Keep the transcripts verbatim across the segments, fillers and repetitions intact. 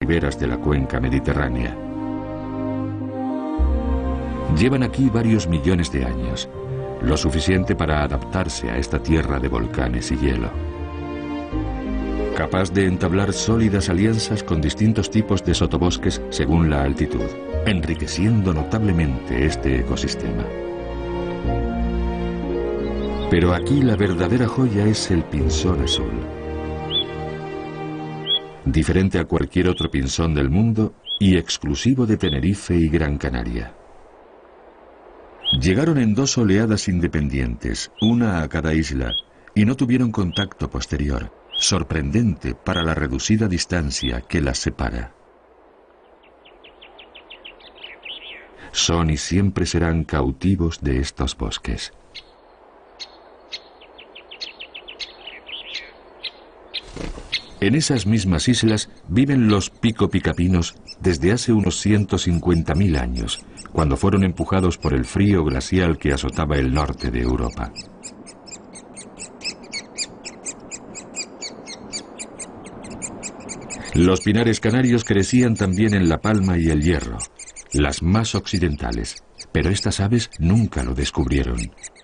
riberas de la cuenca mediterránea. Llevan aquí varios millones de años, lo suficiente para adaptarse a esta tierra de volcanes y hielo. Capaz de entablar sólidas alianzas con distintos tipos de sotobosques según la altitud, enriqueciendo notablemente este ecosistema. Pero aquí la verdadera joya es el pinzón azul. Diferente a cualquier otro pinzón del mundo y exclusivo de Tenerife y Gran Canaria. Llegaron en dos oleadas independientes, una a cada isla, y no tuvieron contacto posterior, sorprendente para la reducida distancia que las separa. Son y siempre serán cautivos de estos bosques. En esas mismas islas viven los pico-picapinos desde hace unos ciento cincuenta mil años, cuando fueron empujados por el frío glacial que azotaba el norte de Europa. Los pinares canarios crecían también en La Palma y El Hierro, las más occidentales, pero estas aves nunca lo descubrieron.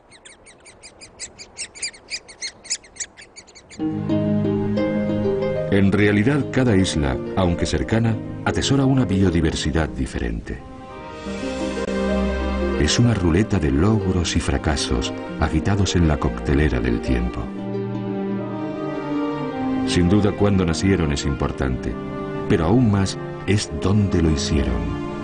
En realidad, cada isla, aunque cercana, atesora una biodiversidad diferente. Es una ruleta de logros y fracasos agitados en la coctelera del tiempo. Sin duda, cuándo nacieron es importante, pero aún más es dónde lo hicieron.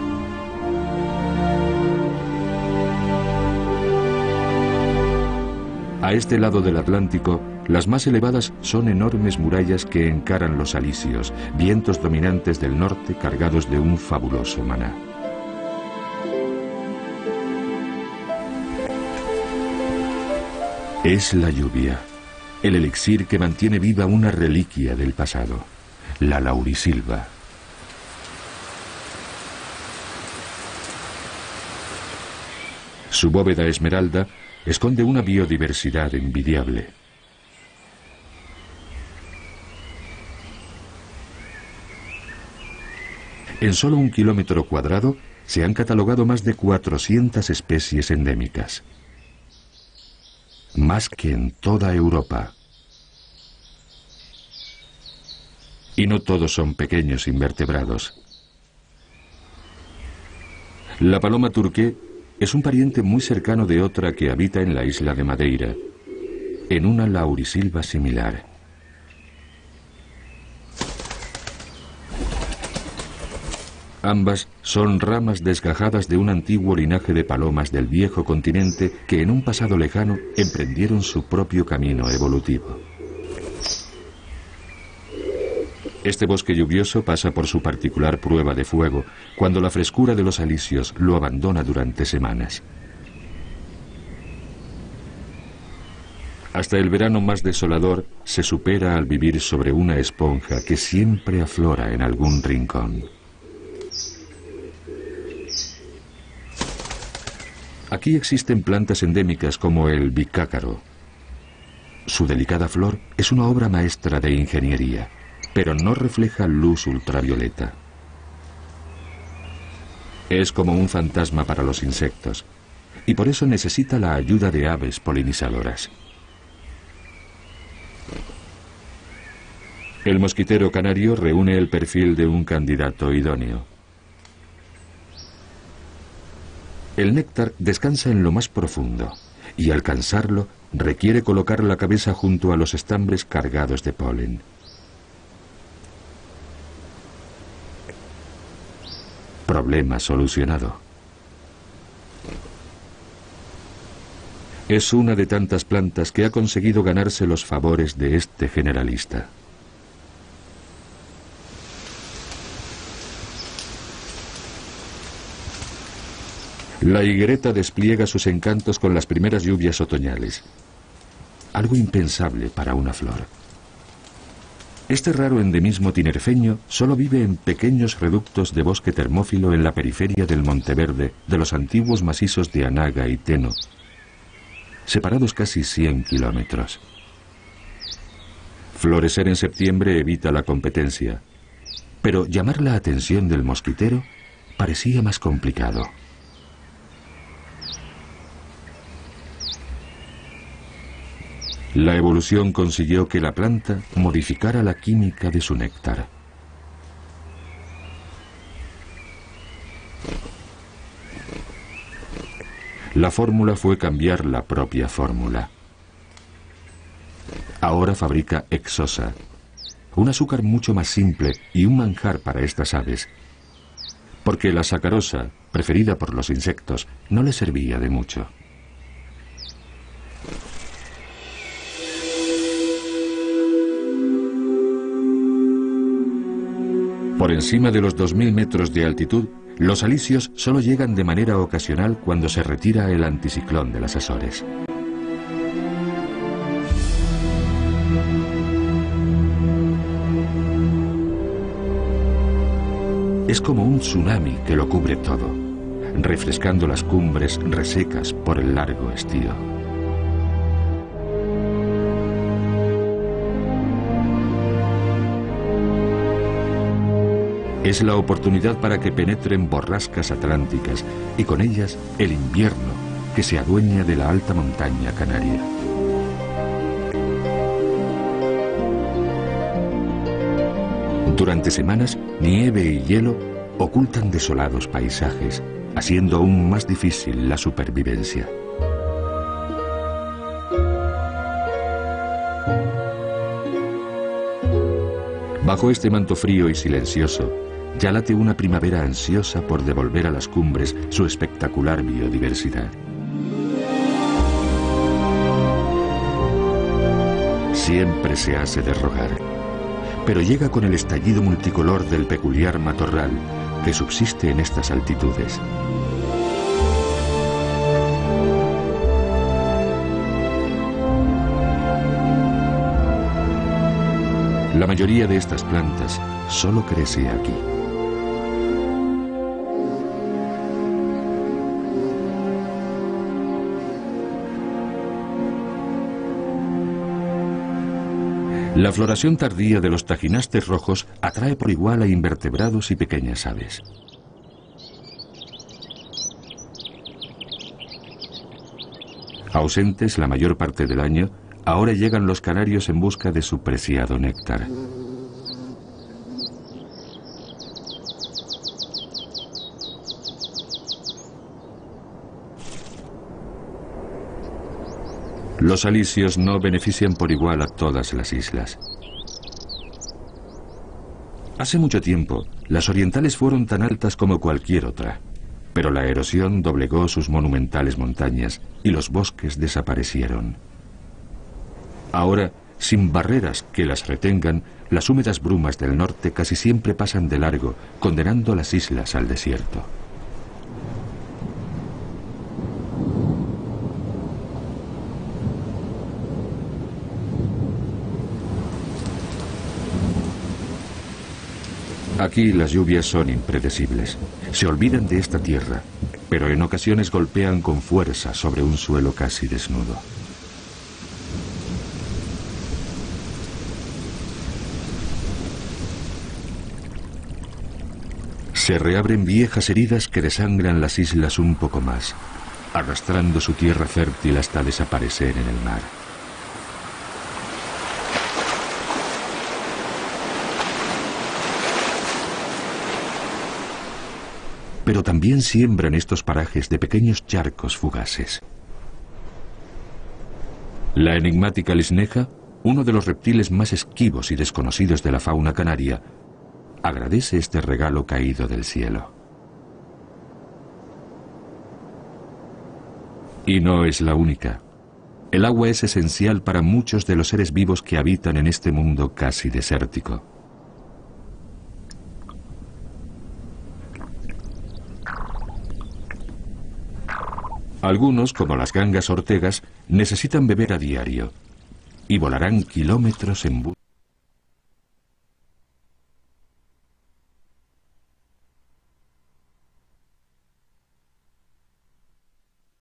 A este lado del Atlántico, las más elevadas son enormes murallas que encaran los alisios, vientos dominantes del norte cargados de un fabuloso maná. Es la lluvia, el elixir que mantiene viva una reliquia del pasado, la laurisilva. Su bóveda esmeralda esconde una biodiversidad envidiable. En solo un kilómetro cuadrado se han catalogado más de cuatrocientas especies endémicas. Más que en toda Europa. Y no todos son pequeños invertebrados. La paloma turqué es un pariente muy cercano de otra que habita en la isla de Madeira, en una laurisilva similar. Ambas son ramas desgajadas de un antiguo linaje de palomas del viejo continente que en un pasado lejano emprendieron su propio camino evolutivo. Este bosque lluvioso pasa por su particular prueba de fuego cuando la frescura de los alisios lo abandona durante semanas. Hasta el verano más desolador se supera al vivir sobre una esponja que siempre aflora en algún rincón. Aquí existen plantas endémicas como el bicácaro. Su delicada flor es una obra maestra de ingeniería, pero no refleja luz ultravioleta. Es como un fantasma para los insectos, y por eso necesita la ayuda de aves polinizadoras. El mosquitero canario reúne el perfil de un candidato idóneo. El néctar descansa en lo más profundo, y alcanzarlo requiere colocar la cabeza junto a los estambres cargados de polen. Problema solucionado. Es una de tantas plantas que ha conseguido ganarse los favores de este generalista. La higuereta despliega sus encantos con las primeras lluvias otoñales. Algo impensable para una flor. Este raro endemismo tinerfeño solo vive en pequeños reductos de bosque termófilo en la periferia del Monteverde de los antiguos macizos de Anaga y Teno, separados casi cien kilómetros. Florecer en septiembre evita la competencia. Pero llamar la atención del mosquitero parecía más complicado. La evolución consiguió que la planta modificara la química de su néctar. La fórmula fue cambiar la propia fórmula. Ahora fabrica Exosa, un azúcar mucho más simple y un manjar para estas aves, porque la sacarosa, preferida por los insectos, no le servía de mucho. Por encima de los dos mil metros de altitud, los alisios solo llegan de manera ocasional cuando se retira el anticiclón de las Azores. Es como un tsunami que lo cubre todo, refrescando las cumbres resecas por el largo estío. Es la oportunidad para que penetren borrascas atlánticas y con ellas el invierno que se adueña de la alta montaña canaria. Durante semanas, nieve y hielo ocultan desolados paisajes, haciendo aún más difícil la supervivencia. Bajo este manto frío y silencioso, ya late una primavera ansiosa por devolver a las cumbres su espectacular biodiversidad. Siempre se hace de rogar, pero llega con el estallido multicolor del peculiar matorral que subsiste en estas altitudes. La mayoría de estas plantas solo crece aquí. La floración tardía de los tajinastes rojos atrae por igual a invertebrados y pequeñas aves. Ausentes la mayor parte del año, ahora llegan los canarios en busca de su preciado néctar. Los alisios no benefician por igual a todas las islas. Hace mucho tiempo, las orientales fueron tan altas como cualquier otra, pero la erosión doblegó sus monumentales montañas y los bosques desaparecieron. Ahora, sin barreras que las retengan, las húmedas brumas del norte casi siempre pasan de largo, condenando las islas al desierto. Aquí las lluvias son impredecibles. Se olvidan de esta tierra, pero en ocasiones golpean con fuerza sobre un suelo casi desnudo. Se reabren viejas heridas que desangran las islas un poco más, arrastrando su tierra fértil hasta desaparecer en el mar. Pero también siembran estos parajes de pequeños charcos fugaces. La enigmática lisneja, uno de los reptiles más esquivos y desconocidos de la fauna canaria, agradece este regalo caído del cielo. Y no es la única. El agua es esencial para muchos de los seres vivos que habitan en este mundo casi desértico. Algunos, como las gangas ortegas, necesitan beber a diario y volarán kilómetros en busca